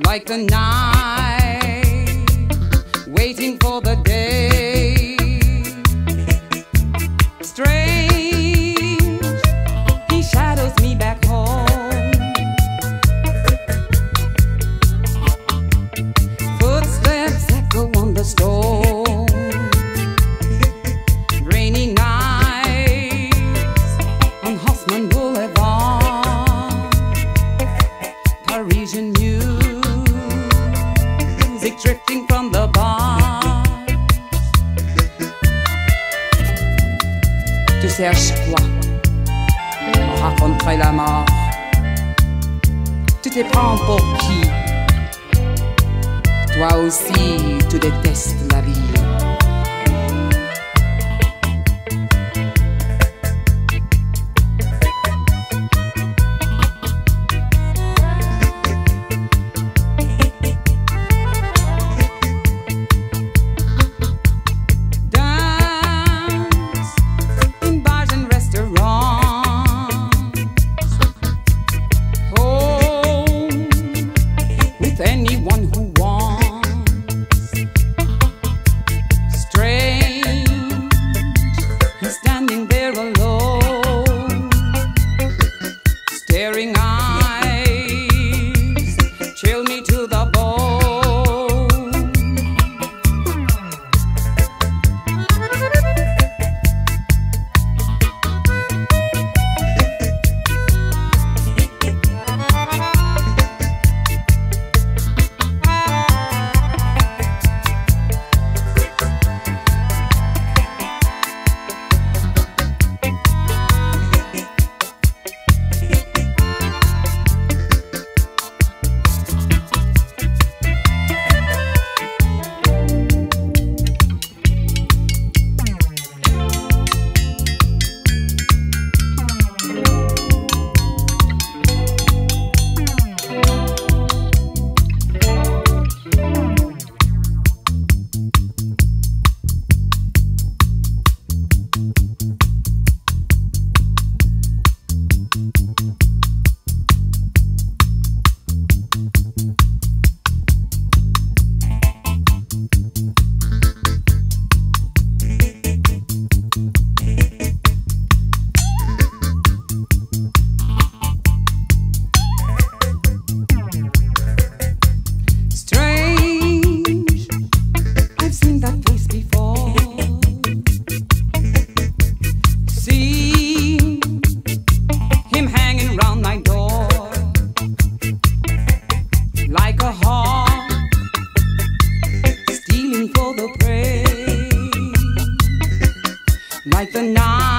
like the night, waiting for the day. Strange, he shadows me back home. Footsteps echo on the stone. Rainy nights on Haussmann Boulevard. Parisian music drifting from the bar. Tu cherches quoi? On raconterait la mort. Tu te prends pour qui? Toi aussi, tu détestes la vie. Anyone who wants. Strange, he's standing there alone. Staring eyes chill me to the bone. Like a hawk, stealing for the prey. Like the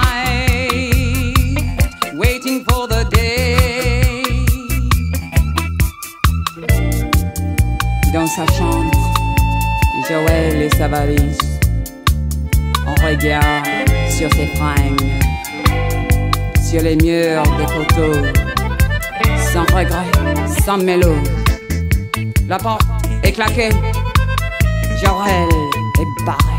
night, waiting for the day. Dans sa chambre, Joël et sa valise. On regarde sur ses fringues, sur les murs des photos, sans regret, sans mélo. La porte est claquée, Jorel est barré.